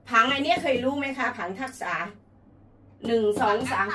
ผังอันนี้เคยรู้ไหมคะผังทักษะ1 2 3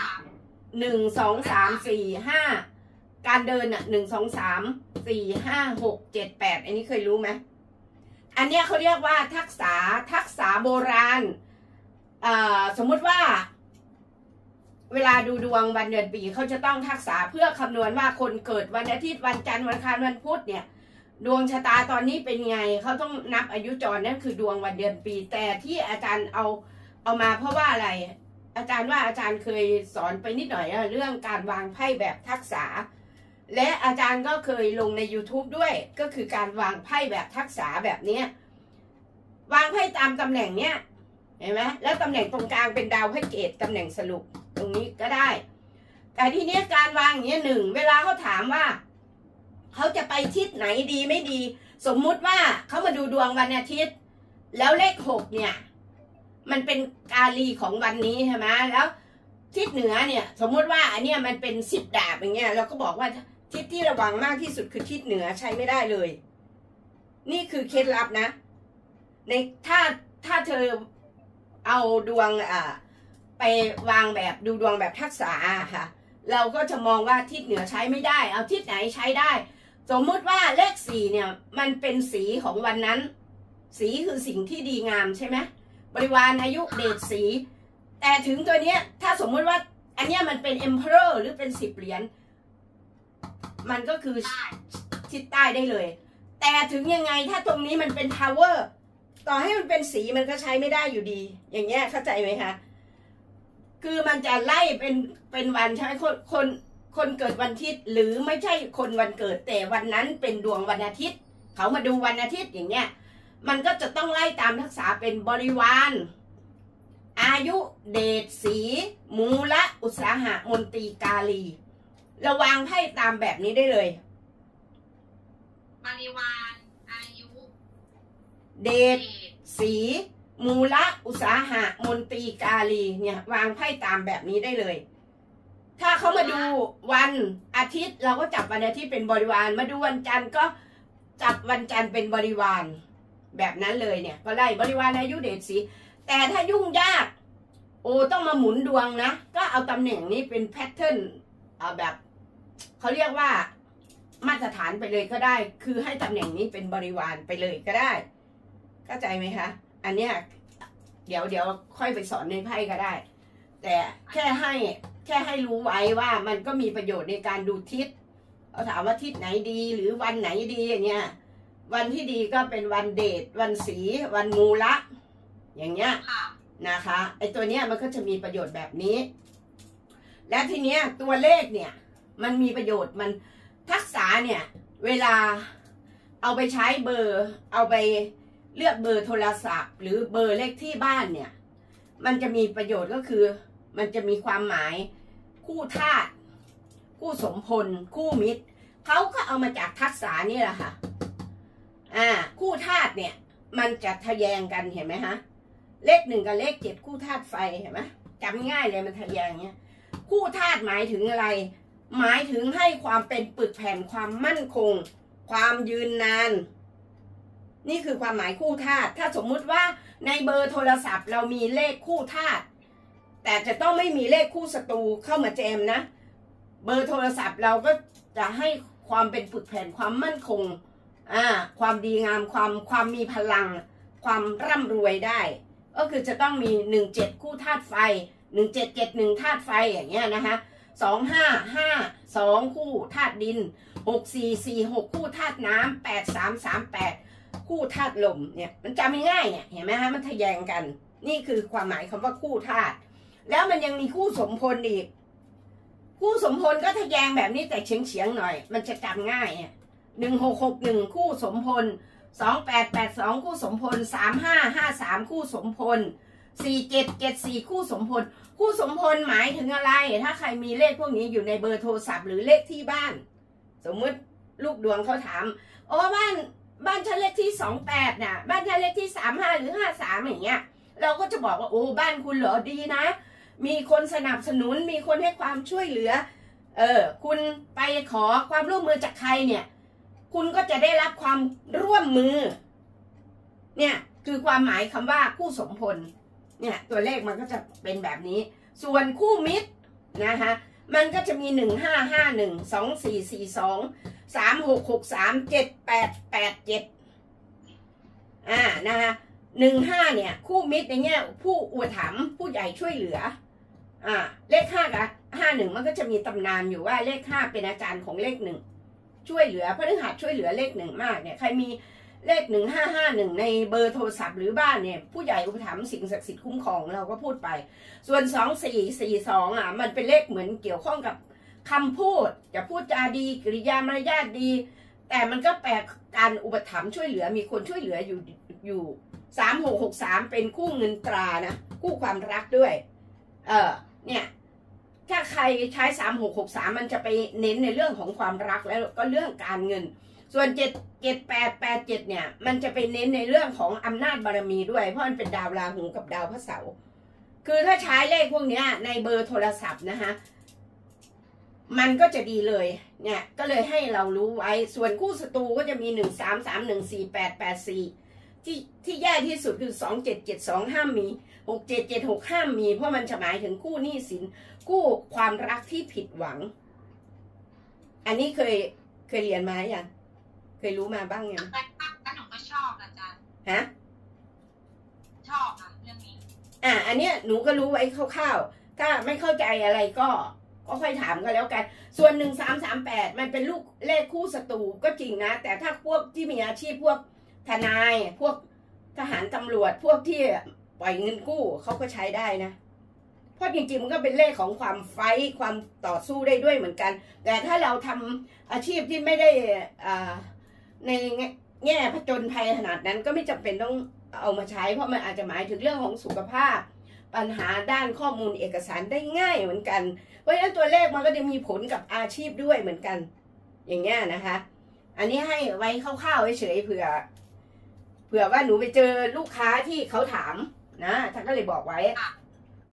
1 2 3 4 5การเดินอ่ะ1 2 3 4 5 6 7 8อันนี้เคยรู้ไหมอันเนี้ยเขาเรียกว่าทักษะโบราณสมมุติว่าเวลาดูดวงวันเดือนปีเขาจะต้องทักษะเพื่อคำนวณว่าคนเกิดวันอาทิตย์วันจันทร์วันอังคารวันพุธเนี่ยดวงชะตาตอนนี้เป็นไงเขาต้องนับอายุจรนั่นคือดวงวันเดือนปีแต่ที่อาจารย์เอามาเพราะว่าอะไรอาจารย์ว่าอาจารย์เคยสอนไปนิดหน่อยเรื่องการวางไพ่แบบทักษะและอาจารย์ก็เคยลงใน YouTube ด้วยก็คือการวางไพ่แบบทักษะแบบนี้วางไพ่ตามตำแหน่งเนี้ยเห็นไหมแล้วตำแหน่งตรงกลางเป็นดาวพฤหัสตำแหน่งสรุปตรงนี้ก็ได้แต่ทีนี้การวางอย่างนี้เวลาเขาถามว่าเขาจะไปทิศไหนดีไม่ดีสมมุติว่าเขามาดูดวงวันอาทิตย์แล้วเลข6เนี่ยมันเป็นกาลีของวันนี้ใช่ไหมแล้วทิศเหนือเนี่ยสมมุติว่าอันเนี้ยมันเป็น10 ดาบอย่างเงี้ยเราก็บอกว่าทิศที่ระวังมากที่สุดคือทิศเหนือใช้ไม่ได้เลยนี่คือเคล็ดลับนะในถ้าเธอเอาดวงไปวางแบบดูดวงแบบทักษะค่ะเราก็จะมองว่าทิศเหนือใช้ไม่ได้เอาทิศไหนใช้ได้สมมุติว่าเลข4เนี่ยมันเป็นสีของวันนั้นสีคือสิ่งที่ดีงามใช่ไหมบริวารอายุเดชสีแต่ถึงตัวเนี้ยถ้าสมมุติว่าอันเนี้ยมันเป็น Emperor หรือเป็น10 เหรียญมันก็คือทิศใต้ได้เลยแต่ถึงยังไงถ้าตรงนี้มันเป็น Tower ต่อให้มันเป็นสีมันก็ใช้ไม่ได้อยู่ดีอย่างเงี้ยเข้าใจไหมคะคือมันจะไล่เป็นวันใช่ไหมคนเกิดวันอาทิตย์หรือไม่ใช่คนวันเกิดแต่วันนั้นเป็นดวงวันอาทิตย์เขามาดูวันอาทิตย์อย่างเงี้ยมันก็จะต้องไล่ตามทักษะเป็นบริวารอายุเดชสีมูละอุตสาหะมนตรีกาลีระวางไพ่ตามแบบนี้ได้เลยบริวารอายุเดชสีมูละอุตสาหะมนตรีกาลีเนี่ยวางไพ่ตามแบบนี้ได้เลยถ้าเขามาดูวันอาทิตย์เราก็จับวันอาทิตย์เป็นบริวารมาดูวันจันทร์ก็จับวันจันทร์เป็นบริวารแบบนั้นเลยเนี่ยก็ไล่บริวารอายุเดชสีแต่ถ้ายุ่งยากต้องมาหมุนดวงนะก็เอาตำแหน่งนี้เป็นแพทเทิร์นแบบเขาเรียกว่ามาตรฐานไปเลยก็ได้คือให้ตำแหน่งนี้เป็นบริวารไปเลยก็ได้เข้าใจไหมคะอันเนี้ยเดี๋ยวค่อยไปสอนในไพ่ก็ได้แต่แค่ให้รู้ไว้ว่ามันก็มีประโยชน์ในการดูทิศเราถามว่าทิศไหนดีหรือวันไหนดีอย่างเงี้ยวันที่ดีก็เป็นวันเดชวันสีวันมูละอย่างเงี้ยนะคะไอตัวเนี้ยมันก็จะมีประโยชน์แบบนี้และทีเนี้ยตัวเลขเนี่ยมันมีประโยชน์มันทักษะเนี่ยเวลาเอาไปใช้เบอร์เอาไปเลือกเบอร์โทรศัพท์หรือเบอร์เลขที่บ้านเนี่ยมันจะมีประโยชน์ก็คือมันจะมีความหมายคู่ธาตุคู่สมพลคู่มิตรเขาก็เอามาจากทักษะนี่แหละค่ะคู่ธาตุเนี่ยมันจะทะแยงกันเห็นไหมฮะเลข1กับเลข7คู่ธาตุไฟเห็นไหมจำง่ายเลยมันทะแยงเนี้ยคู่ธาตุหมายถึงอะไรหมายถึงให้ความเป็นปึกแผ่นความมั่นคงความยืนนานนี่คือความหมายคู่ธาตุถ้าสมมุติว่าในเบอร์โทรศัพท์เรามีเลขคู่ธาตุแต่จะต้องไม่มีเลขคู่ศัตรูเข้ามาแจมนะเบอร์โทรศัพท์เราก็จะให้ความเป็นปึกแผ่นความมั่นคงความดีงามความมีพลังความร่ำรวยได้ก็คือจะต้องมี17คู่ธาตุไฟ1771ธาตุไฟอย่างเงี้ยนะคะ2552คู่ธาตุดิน6446คู่ธาตุน้ำ8338คู่ธาตุลมเนี่ยมันจำง่ายเนี่ยเห็นไหมฮะมันทะแยงกันนี่คือความหมายคำว่าคู่ธาตุแล้วมันยังมีคู่สมพลอีกคู่สมพลก็ทะแยงแบบนี้แต่เฉียงหน่อยมันจะจำง่าย1661คู่สมพล2882คู่สมพล3553คู่สมพล4774คู่สมพลคู่สมพลหมายถึงอะไรถ้าใครมีเลขพวกนี้อยู่ในเบอร์โทรศัพท์หรือเลขที่บ้านสมมติลูกดวงเขาถามบ้านฉันเลขที่28น่ะบ้านฉันเลขที่35หรือ53อย่างเงี้ยเราก็จะบอกว่าบ้านคุณเหรอดีนะมีคนสนับสนุนมีคนให้ความช่วยเหลือคุณไปขอความร่วมมือจากใครเนี่ยคุณก็จะได้รับความร่วมมือเนี่ยคือความหมายคำว่าคู่สมพลเนี่ยตัวเลขมันก็จะเป็นแบบนี้ส่วนคู่มิตรนะคะมันก็จะมี1551 2442 3663 7887นะคะ15เนี่ยคู่มิตรในแง่ผู้อุปถัมภ์ผู้ใหญ่ช่วยเหลือเลข5กับ51มันก็จะมีตำนานอยู่ว่าเลข5เป็นอาจารย์ของเลข1ช่วยเหลือพฤหัสช่วยเหลือเลข1มากเนี่ยใครมีเลข1551ในเบอร์โทรศัพท์หรือบ้านเนี่ยผู้ใหญ่อุปถัมภ์สิ่งศักดิ์สิทธิ์คุ้มครองเราก็พูดไปส่วน2442มันเป็นเลขเหมือนเกี่ยวข้องกับคำพูดจะพูดจาดีกริยามารยาทดีแต่มันก็แปลการอุปถัมภ์ช่วยเหลือมีคนช่วยเหลืออยู่3663เป็นคู่เงินตรานะคู่ความรักด้วยเนี่ยถ้าใครใช้3663มันจะไปเน้นในเรื่องของความรักแล้วก็เรื่องการเงินส่วน7887เนี่ยมันจะไปเน้นในเรื่องของอำนาจบารมีด้วยเพราะมันเป็นดาวราหูกับดาวพระเสาร์คือถ้าใช้เลขพวกนี้ในเบอร์โทรศัพท์นะคะมันก็จะดีเลยเนี่ยก็เลยให้เรารู้ไว้ส่วนคู่ศัตรูก็จะมี13314884ที่แย่ที่สุดคือ2772ห้ามมี6776ห้ามมีเพราะมันจะหมายถึงคู่หนี้สินคู่ความรักที่ผิดหวังอันนี้เคยเรียนมาอย่างเคยรู้มาบ้างยังก็หนูก็ชอบอาจารย์ฮะชอบค่ะเรื่องนี้อันเนี้ยหนูก็รู้ไว้คร่าวๆถ้าไม่เข้าใจอะไรก็ค่อยถามก็แล้วกันส่วน1338มันเป็นลูกเลขคู่ศัตรูก็จริงนะแต่ถ้าพวกที่มีอาชีพพวกทนายพวกทหารตำรวจพวกที่ปล่อยเงินกู้เขาก็ใช้ได้นะเพราะจริงๆมันก็เป็นเลขของความไฟท์ความต่อสู้ได้ด้วยเหมือนกันแต่ถ้าเราทำอาชีพที่ไม่ได้ในแง่ผจญภัยขนาดนั้นก็ไม่จำเป็นต้องเอามาใช้เพราะมันอาจจะหมายถึงเรื่องของสุขภาพปัญหาด้านข้อมูลเอกสารได้ง่ายเหมือนกันเพราะฉะนั้นตัวเลขมันก็จะมีผลกับอาชีพด้วยเหมือนกันอย่างเงี้ยนะคะอันนี้ให้ไว้คร่าวๆเฉยๆเผื่อว่าหนูไปเจอลูกค้าที่เขาถามนะท่านก็เลยบอกไว้